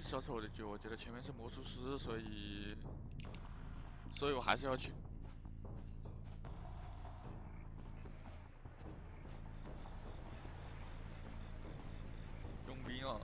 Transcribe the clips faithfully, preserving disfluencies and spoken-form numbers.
小丑的局，我觉得前面是魔术师，所以，所以我还是要去佣兵啊。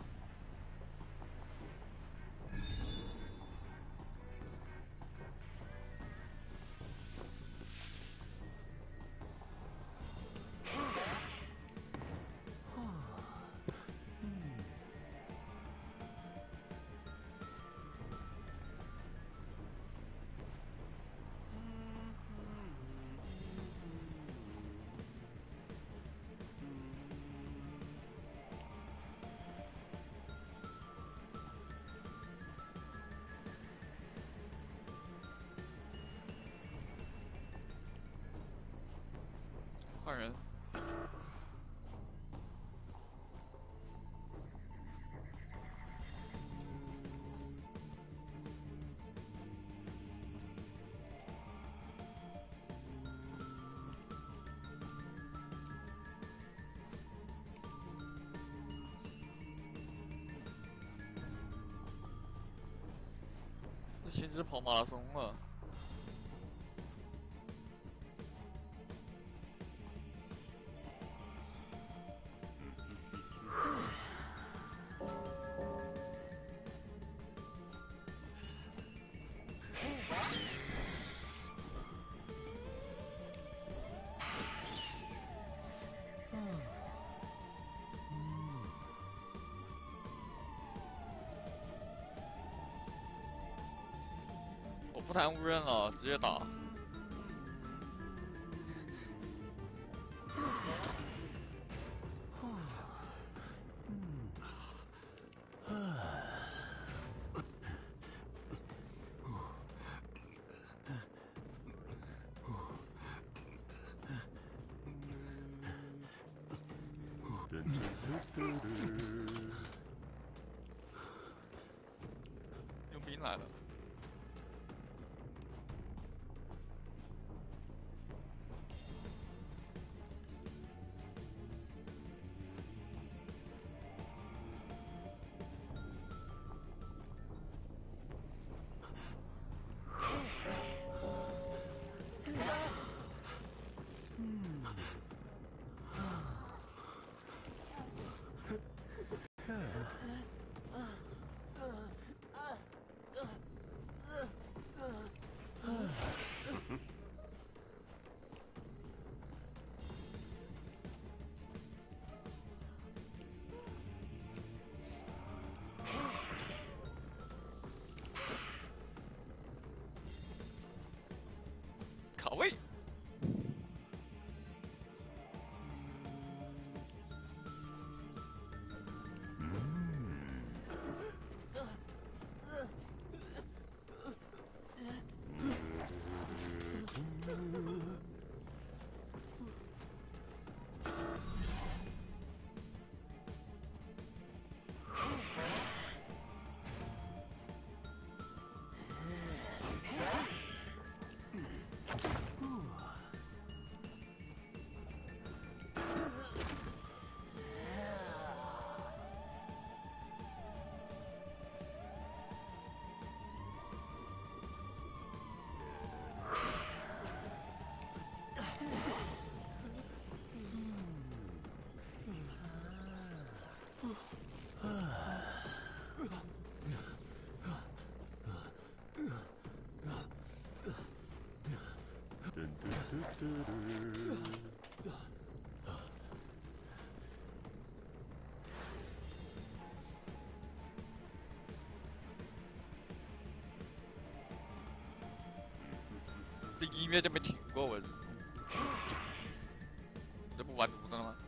换人。这星之跑马拉松了。我不谈无人了，直接打。佣兵来了。卡位。这音乐就没停过，我这不完犊子了吗？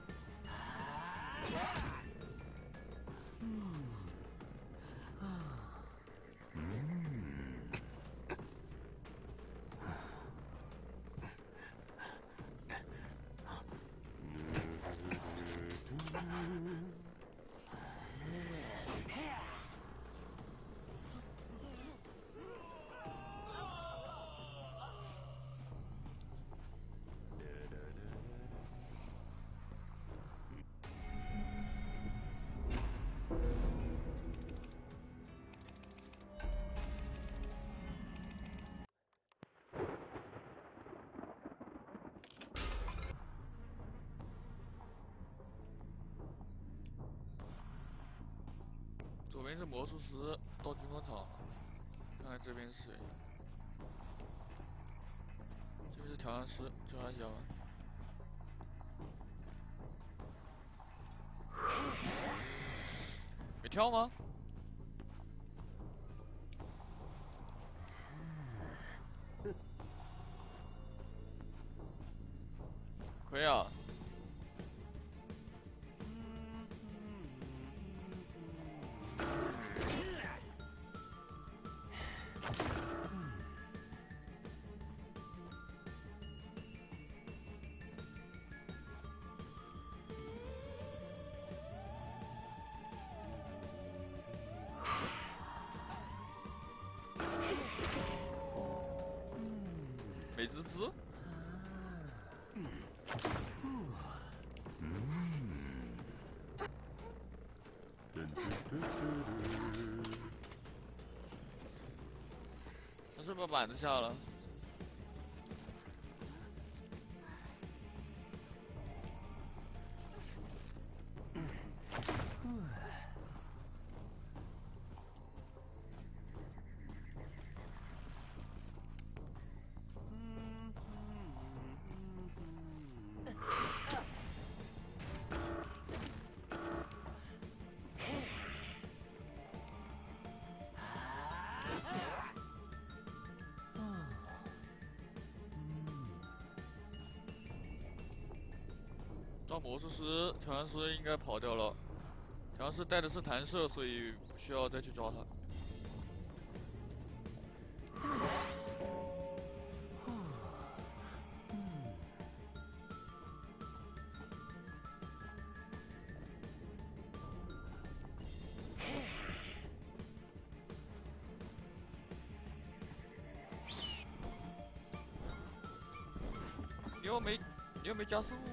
边是魔术师到军工厂，看看这边是谁。这边是调香师，叫他讲。没跳吗？可以啊。美滋滋。他是不是把板子下了？抓魔术师，调香师应该跑掉了。调香师带的是弹射，所以不需要再去抓他。你又没，你又没加速。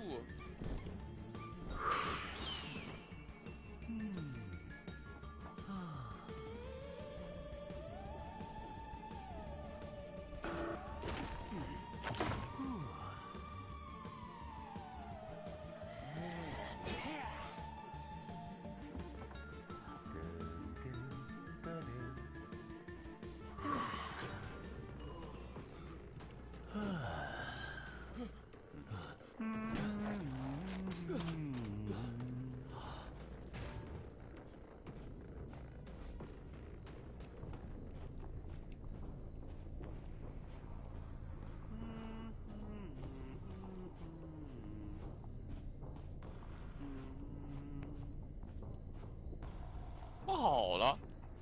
不好了。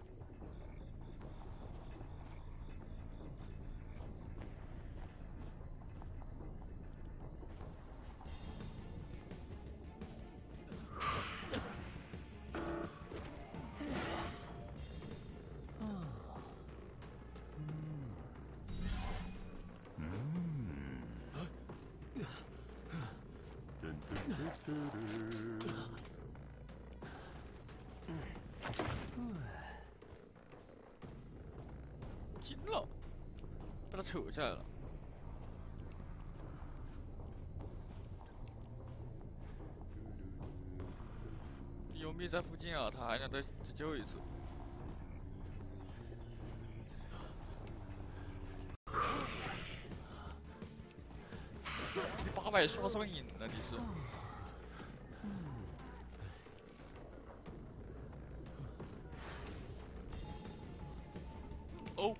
惊了，被他扯下来了。尤米在附近啊，他还想再再救一次。你八百刷上瘾了，你是？哦。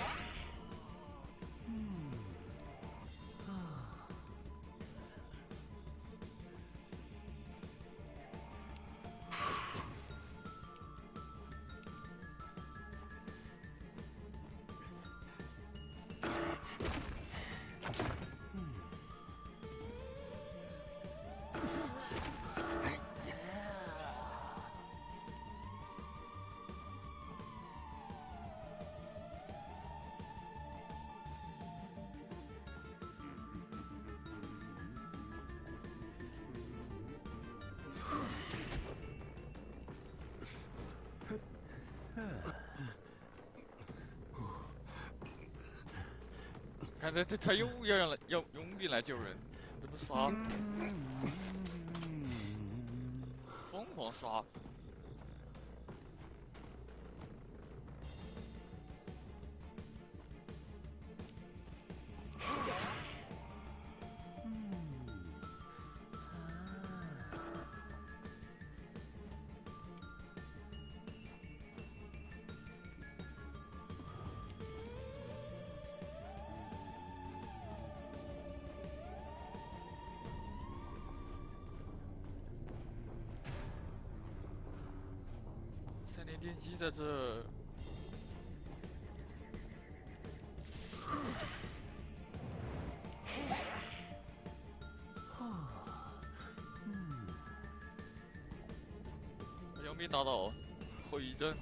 看这这他又要来要用力来救人，怎么刷？疯狂刷！ 闪电电击在这。阳明大道后遗症。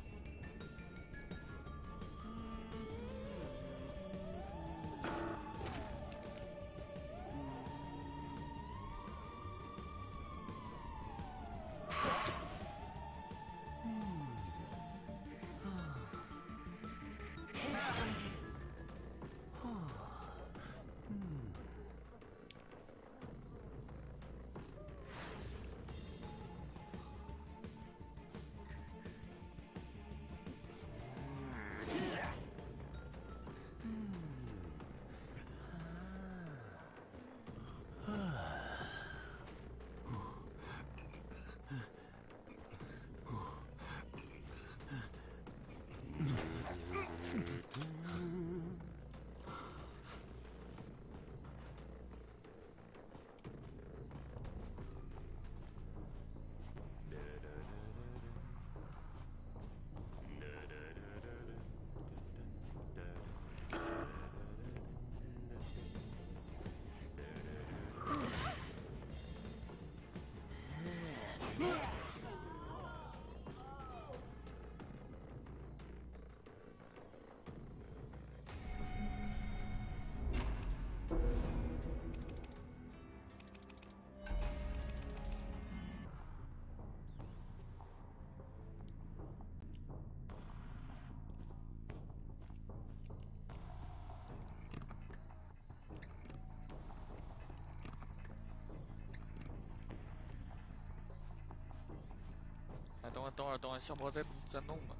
哎，等会儿，等会儿，等会儿，小波在在弄呢。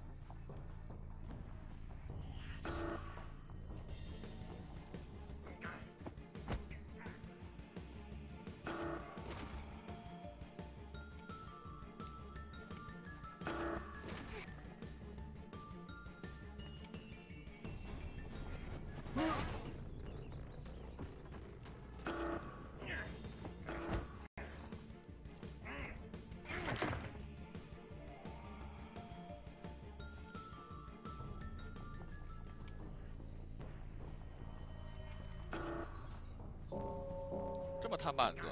这么摊板子。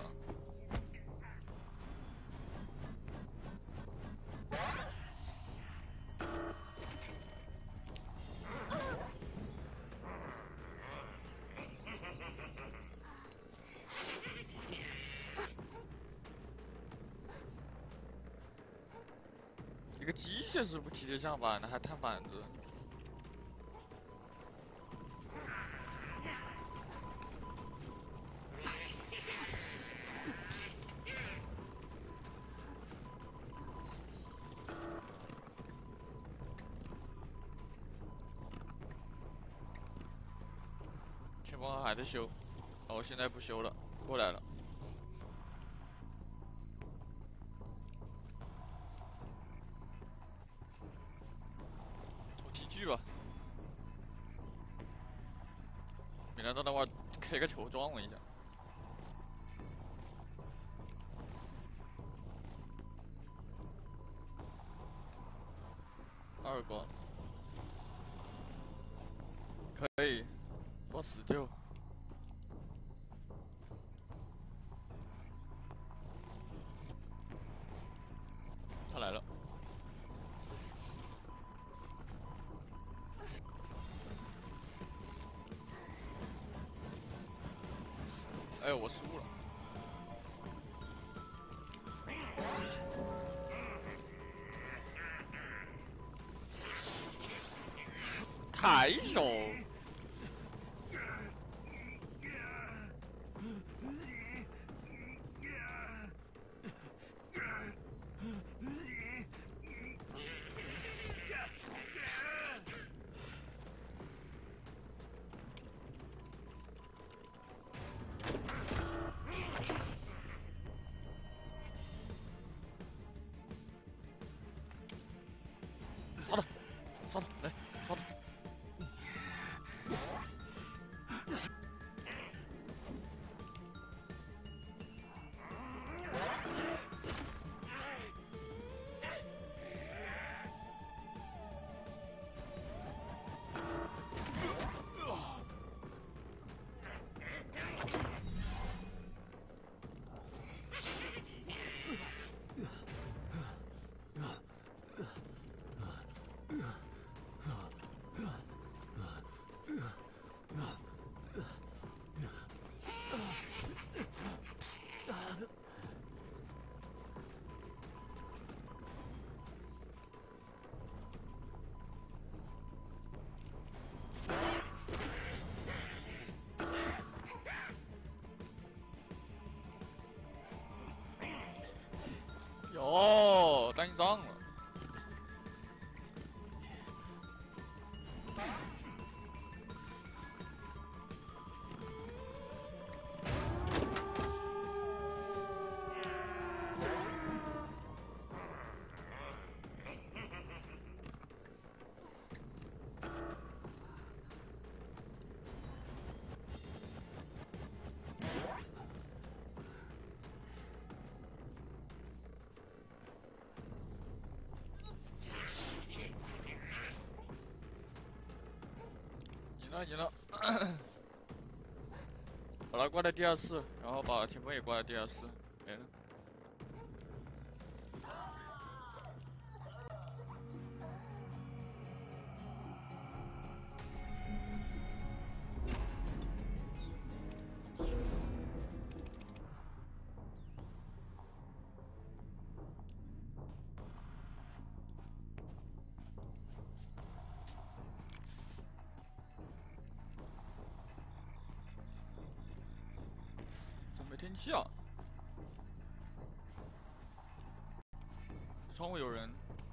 一个机械师不提前上板的，还摊板子。前方还在修，哦，我现在不修了，过来了。我提锯吧，免得等会儿开个球撞我一下。二个，可以，我死救。他来了。哎，我输了。抬手。杀他！杀他！来，杀他！ 赢了赢了，把他挂在第二次，然后把前锋也挂在第二次，没了。没天气啊！窗户有人。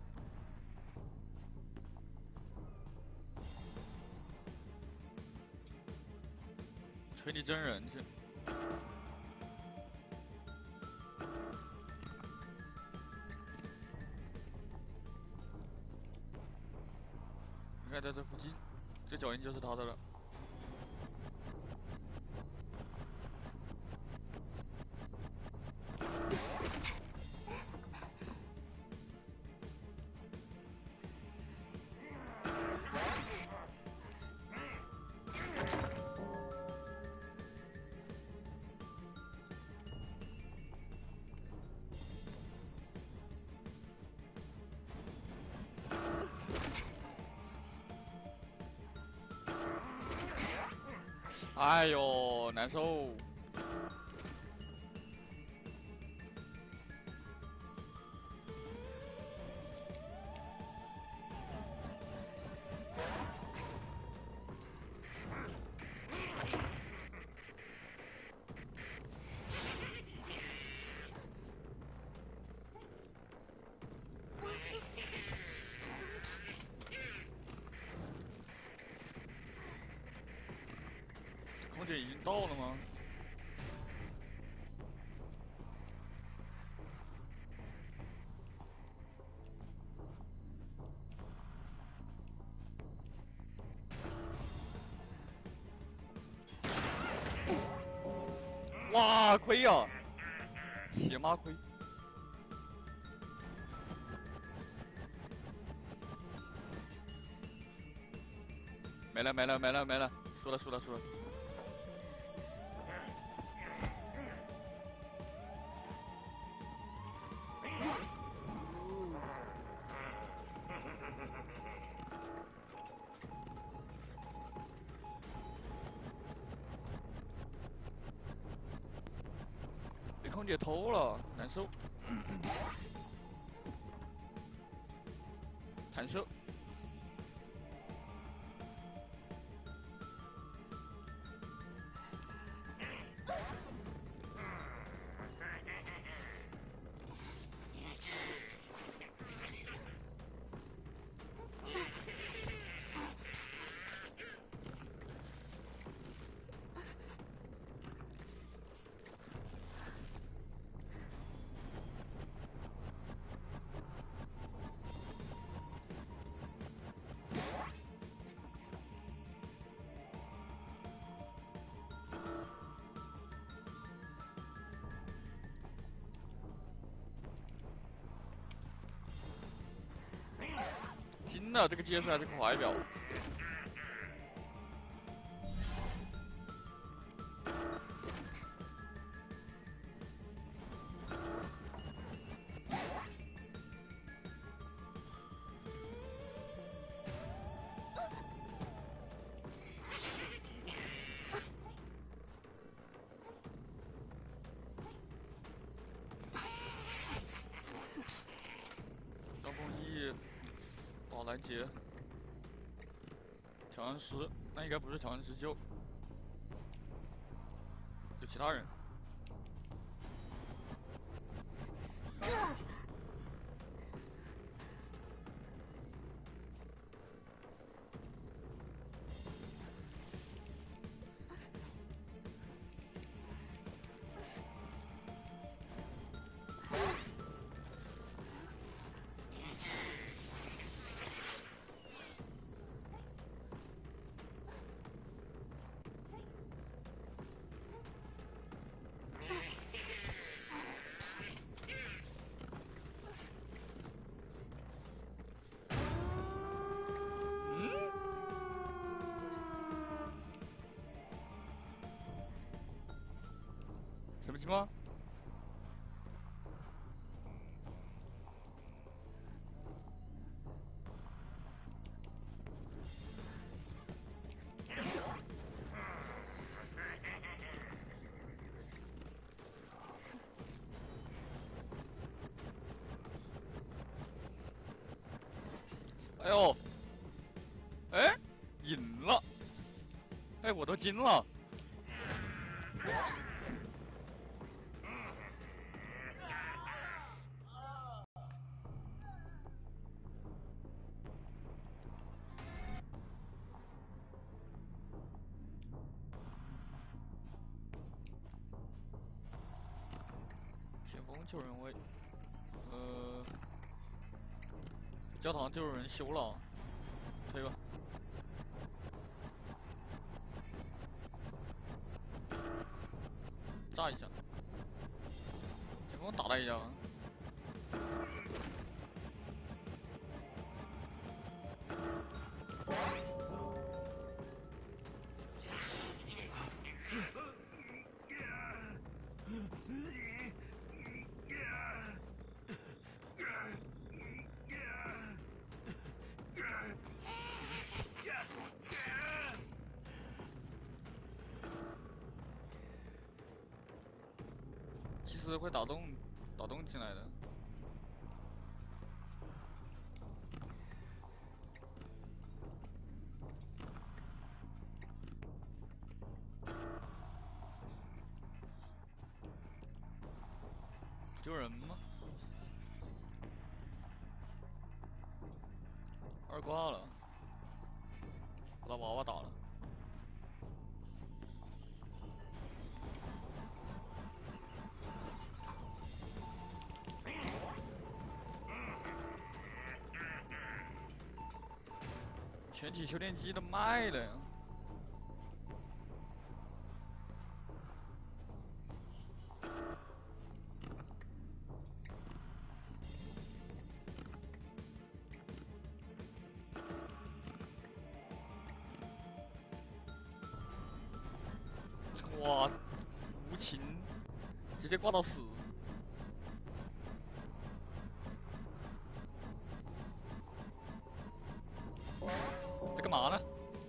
锤你真人去！应该在这附近，这脚印就是他的了。哎呦，难受！空姐已经到了吗？哇，亏呀、啊！血妈亏！没了没了没了没了，输了输了输了！被空姐偷了，难受。弹射。惊了，这个接势还是快表。张丰毅。保拦截，调暗石，那应该不是调暗石救，有其他人。 情况？哎呦，哎，赢了！哎，我都惊了。先锋救人位，呃，教堂就有人修了，推吧。炸一下，先锋打他一下吧。其实会打动打动进来的。救人吗？二挂了，把他娃娃打了。全体修炼机都卖了呀！哇，无情，直接挂到死。在干嘛呢？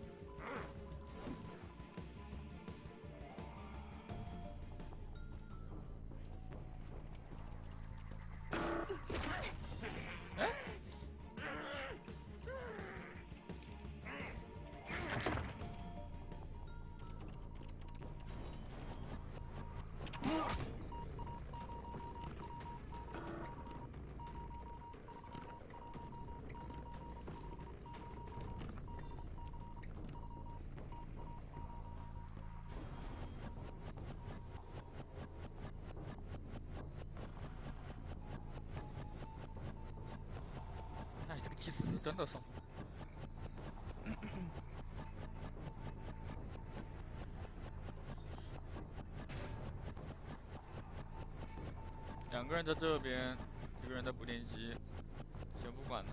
哎？哎，这个祭司是真的怂。两个人在这边，一个人在补电机，先不管了。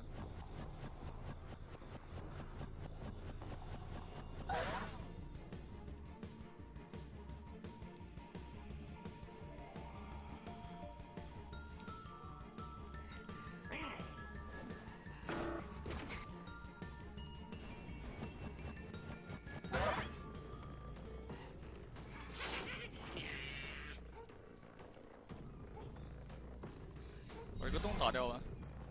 把这个洞打掉吧。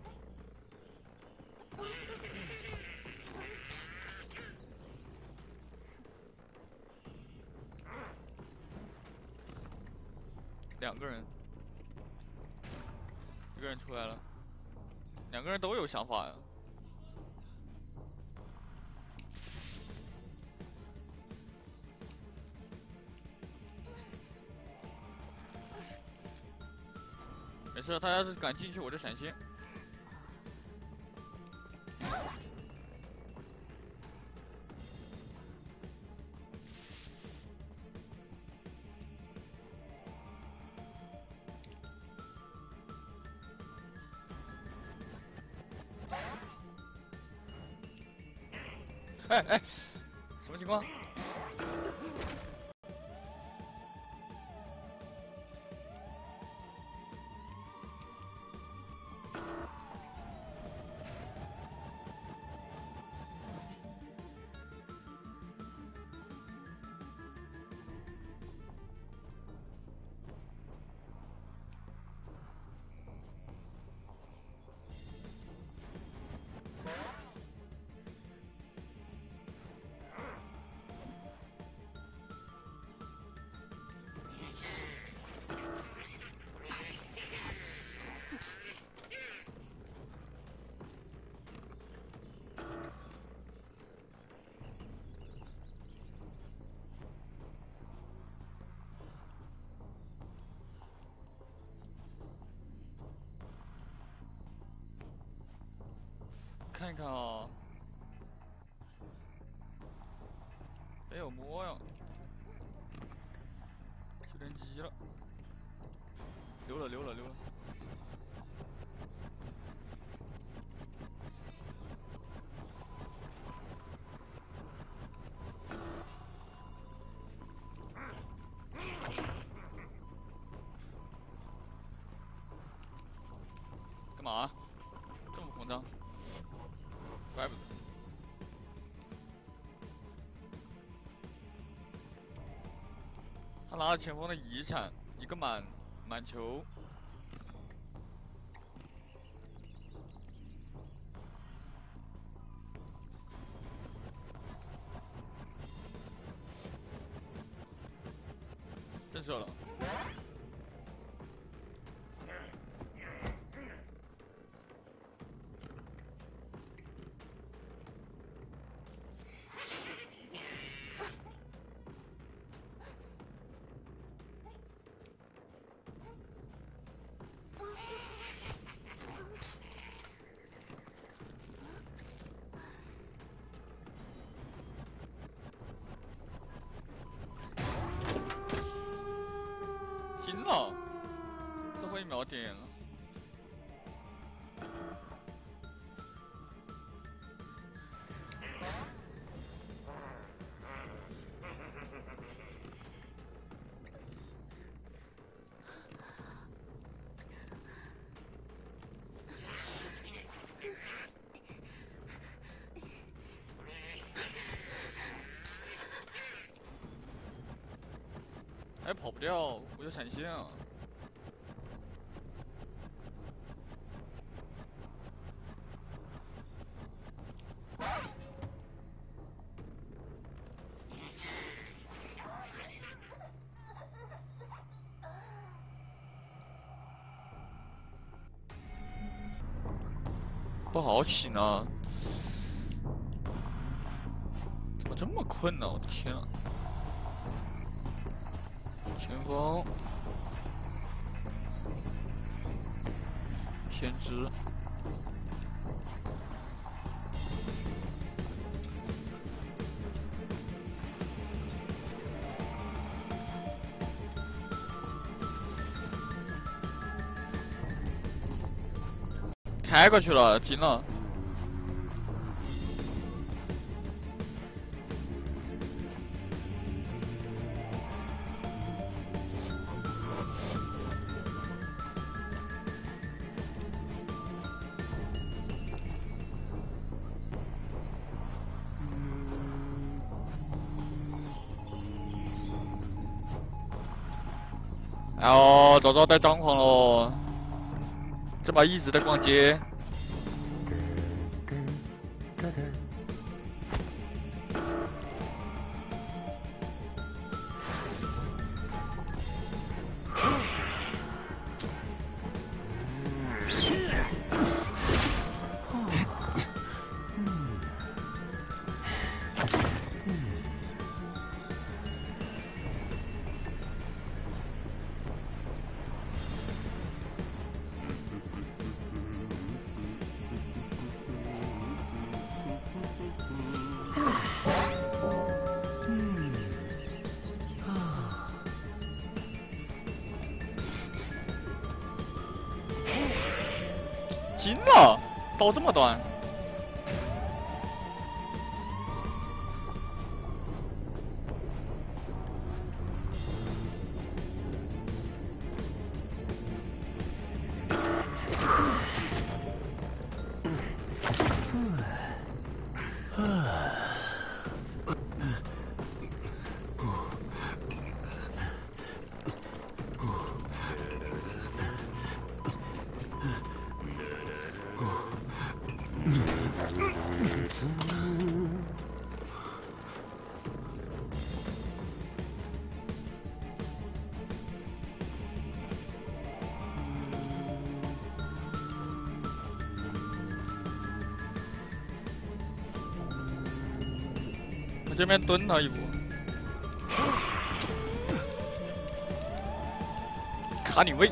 两个人，一个人出来了，两个人都有想法呀。没事，他要是敢进去，我就闪现。哎哎，什么情况？ 一看啊，没有模样，有点急了，溜了溜了溜了。 干嘛？这么慌张？怪不得。他拿了前锋的遗产，一个满满球。震慑了。 惊了，最后一秒点了。哎，跑不掉，我有闪现啊！不好醒啊！怎么这么困呢？我的天啊！ 前锋，天之，开过去了，进了。 哎呦，早知道带张狂喽！这把一直在逛街。惊了，刀这么短。我这边蹲他一步，卡你位。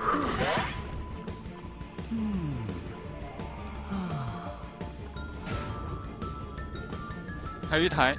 还有一台。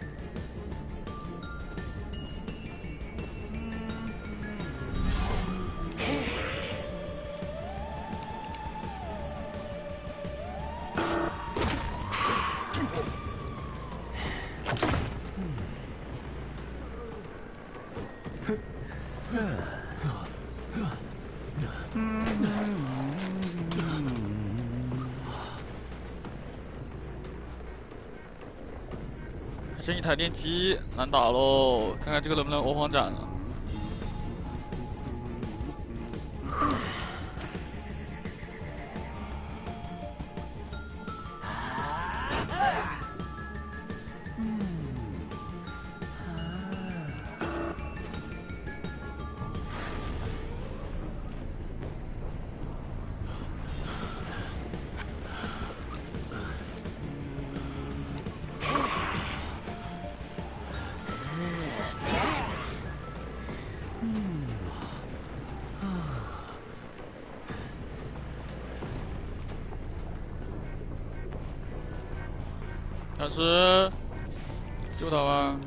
剩一台电机，难打喽！看看这个能不能欧皇斩了。但是救他吧！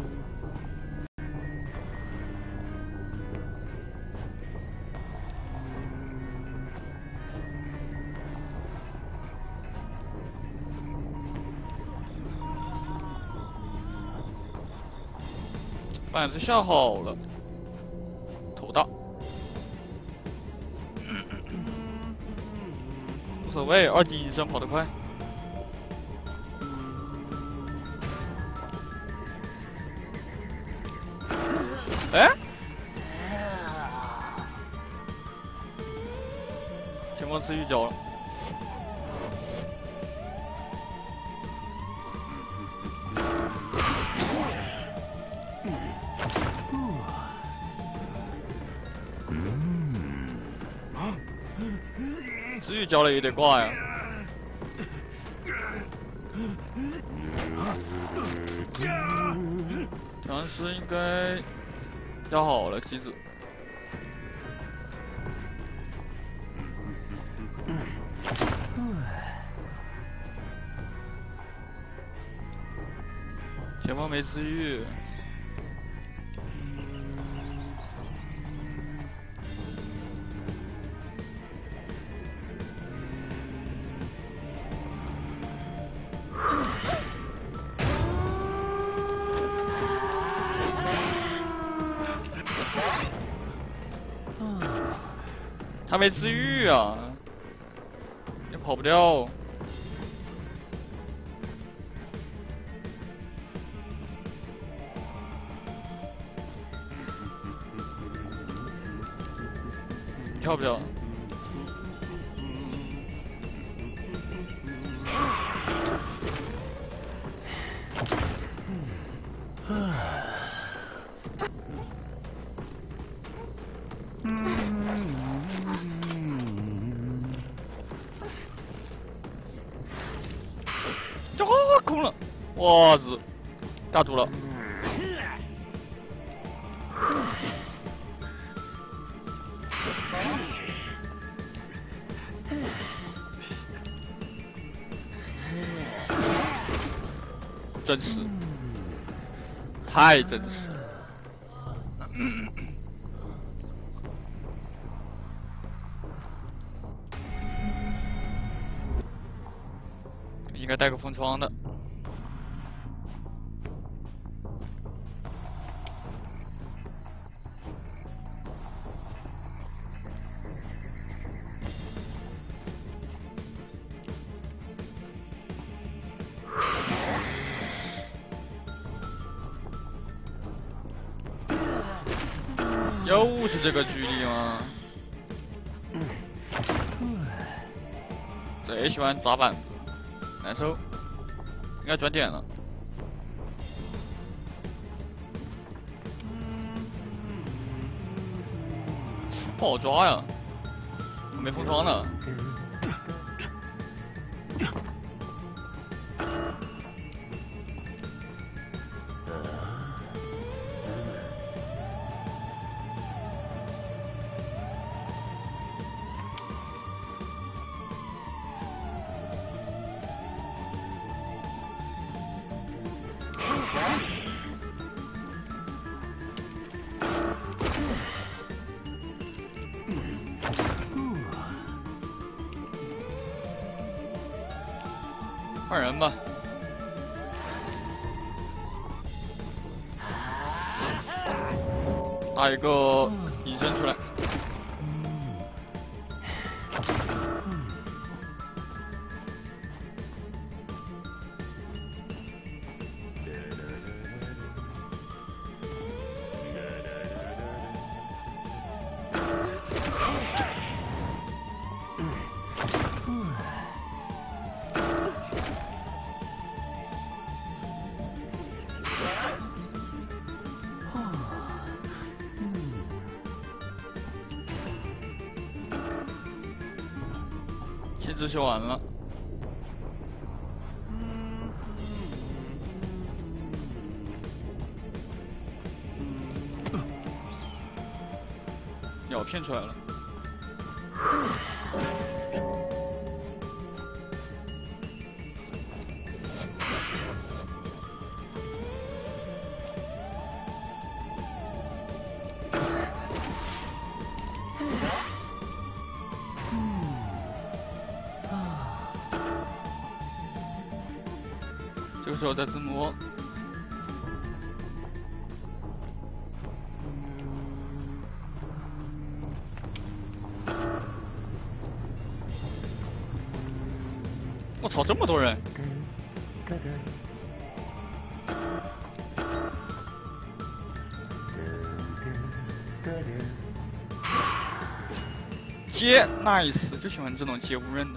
板子下好了，头大，无所谓，二级医生跑得快。 哎，前方次玉交了，次玉交了也得挂呀。调音师应该。 要好了，机子。前方没治愈。他没治愈啊，也跑不掉。跳不跳？啊，空了！哇子，尬住了。真实，太真实了。应该带个封窗的。又是这个距离吗？最喜欢砸板子，难受。应该转点了。不好抓呀，没封窗呢。 换人吧。打一个隐身出来。气质修完了，鸟骗出来了。这个时候在自摸，我操，这么多人！接 nice， 就喜欢这种接无刃的。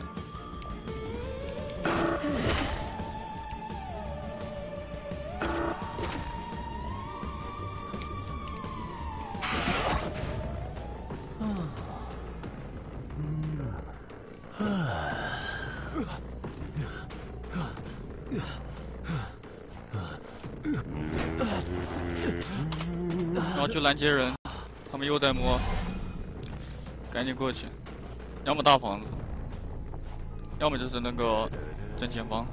然后就拦截人，他们又在摸，赶紧过去，要么大房子，要么就是那个正前方。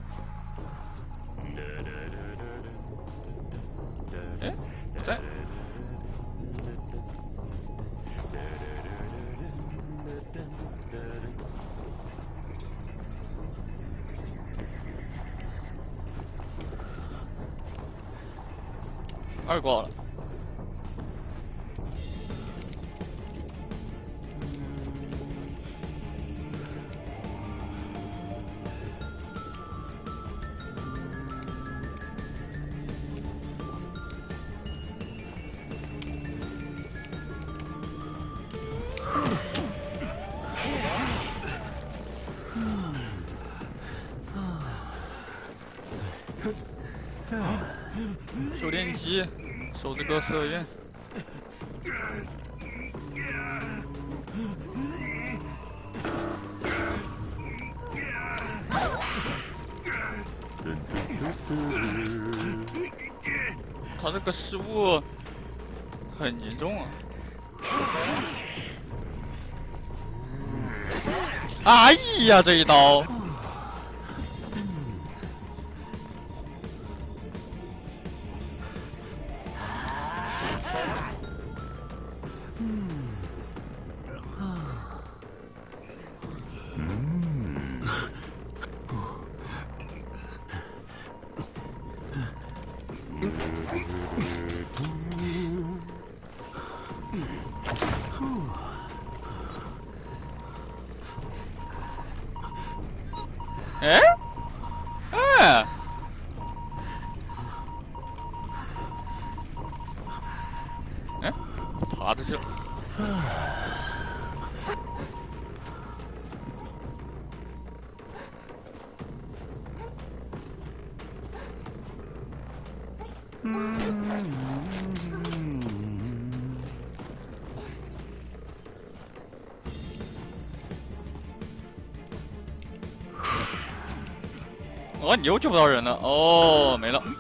哎，我在。二挂了。手电机，手这个射焰。他这个失误很严重啊！哎呀，这一刀！哎，哎，哎，爬着去了。哦，你又救不到人了，哦，没了。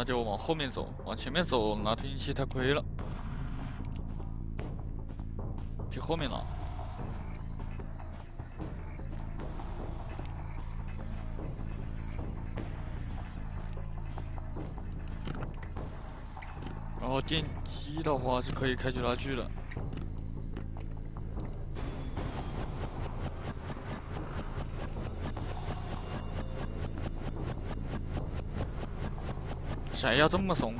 那就往后面走，往前面走拿推进器太亏了，去后面拿。然后电机的话是可以开举拉锯的。 谁要这么怂？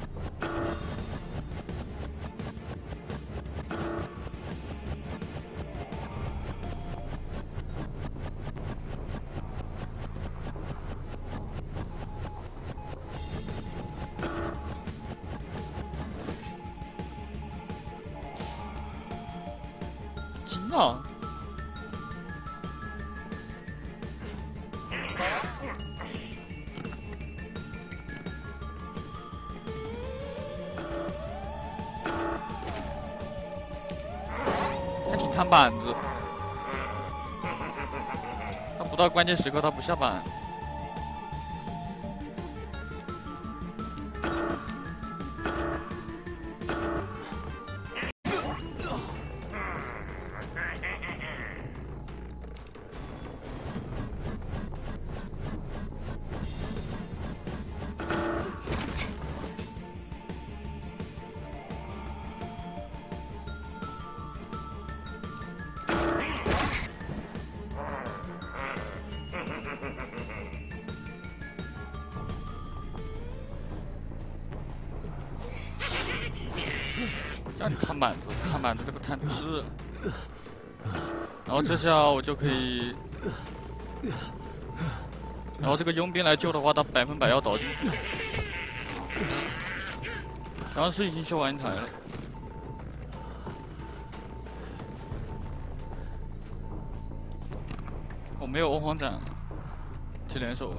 惊啊！ 看板子，他不到关键时刻他不下板。让你看板子，看板子这个探视，然后这下我就可以，然后这个佣兵来救的话，他百分百要倒进去。然后是已经修完一台了，我没有欧皇斩，接联手吧。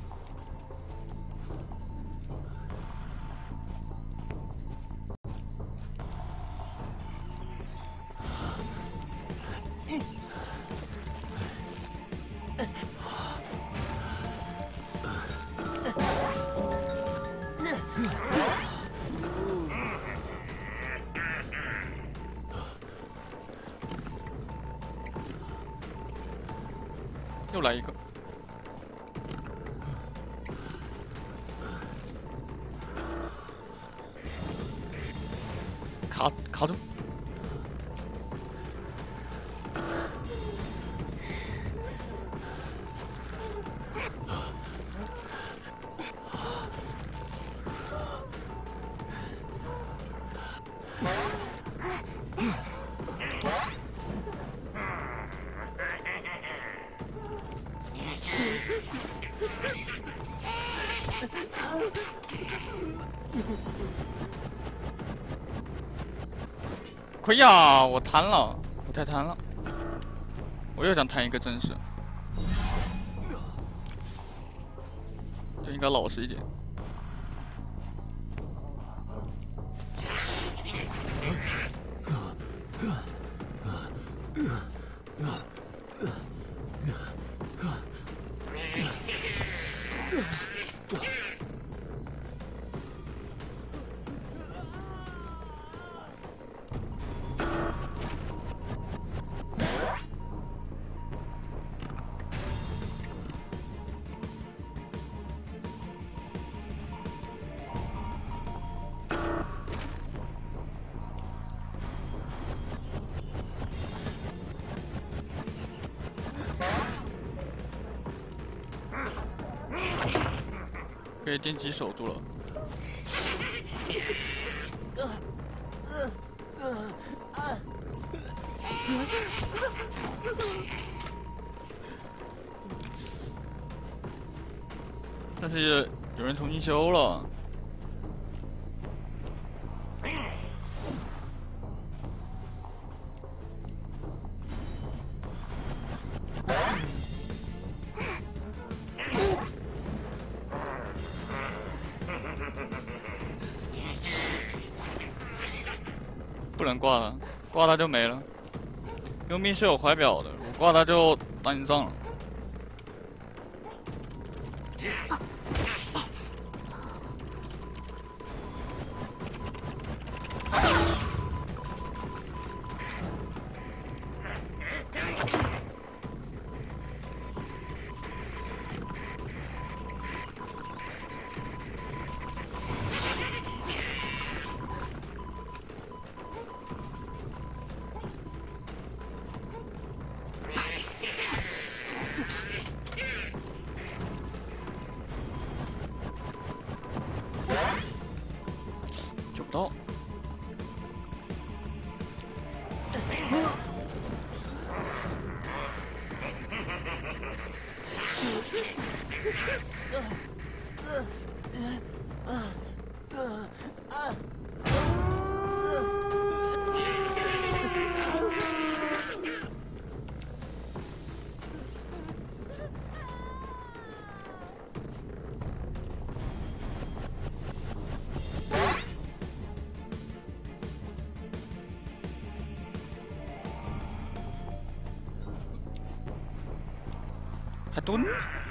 又来一个，卡卡住！亏呀！我贪了，我太贪了，我又想贪一个正式，就应该老实一点。被电击守住了。但是有人重新修了。 不能挂他，挂他就没了。佣兵是有怀表的，我挂他就打你仗了。 还蹲？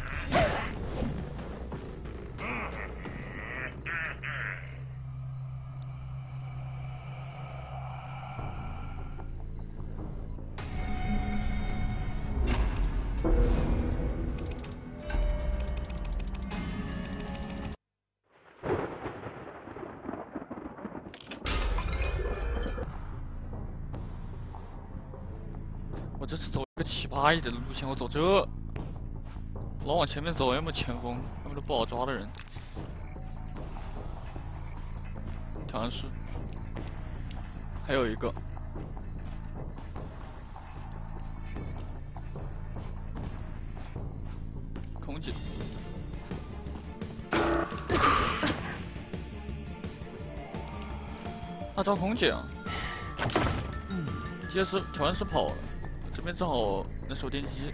我这是走一个奇葩一点的路线，我走这，老往前面走，要么前锋，要么都不好抓的人。调暗室，还有一个。 空姐，他招空姐啊！嗯，接是调暗室跑了，这边正好能守电机。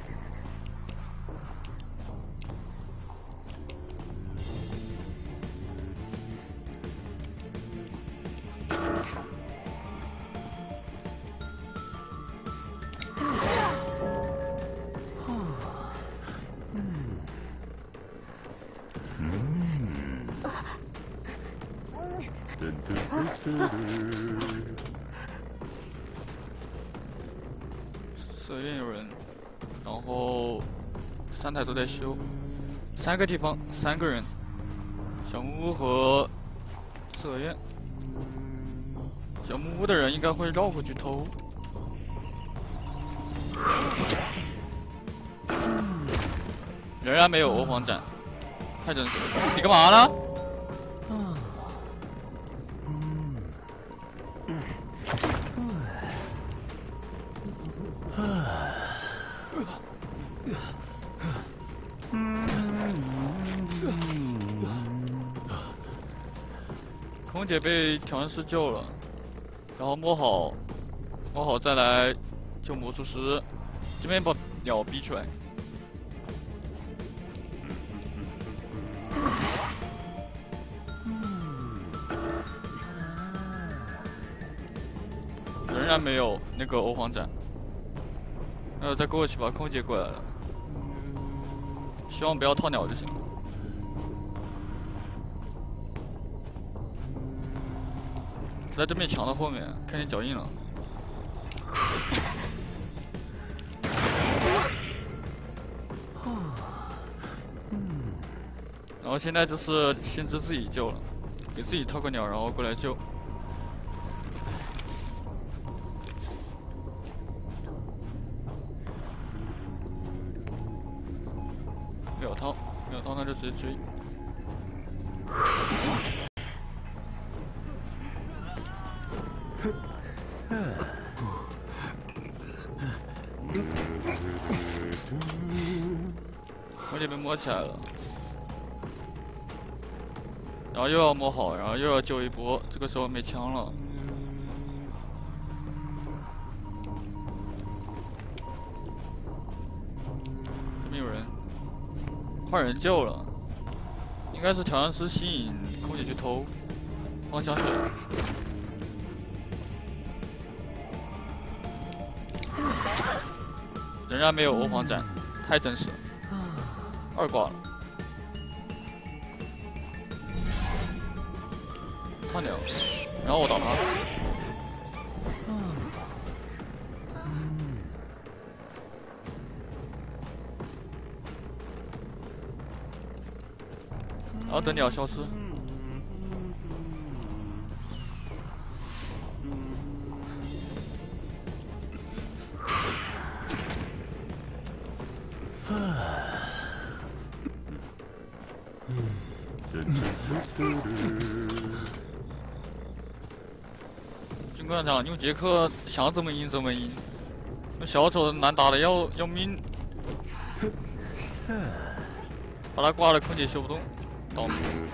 摄院有人，然后三台都在修，三个地方三个人，小木屋和摄院。小木屋的人应该会绕过去偷。仍然没有欧皇斩，太真实了！你干嘛呢？ 空姐被调暗室救了，然后摸好，摸好再来救魔术师，这边把鸟逼出来。仍然没有那个欧皇斩，那再过去把空姐过来了，希望不要套鸟就行了。 在对面墙的后面，看见脚印了。然后现在就是先知自己救了，给自己套个鸟，然后过来救。没有套，没有套，那就直接追。 我这边摸起来了，然后又要摸好，然后又要救一波，这个时候没枪了。这边有人，换人救了，应该是调暗师吸引空姐去偷，方向对。 仍然没有欧皇斩，太真实了。二挂了，换掉，然后我打他。然后等鸟消失。 军官长用杰克想怎么赢怎么赢，那小丑难打的要要命。 把他挂了，空姐修不动，倒霉。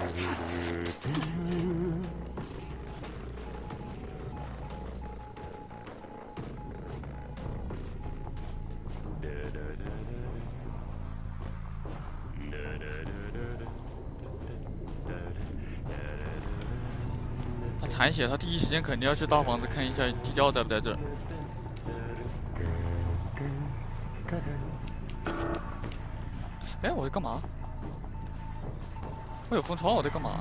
他残血，他第一时间肯定要去大房子看一下地窖在不在这儿。哎，我在干嘛？我有风窗，我在干嘛？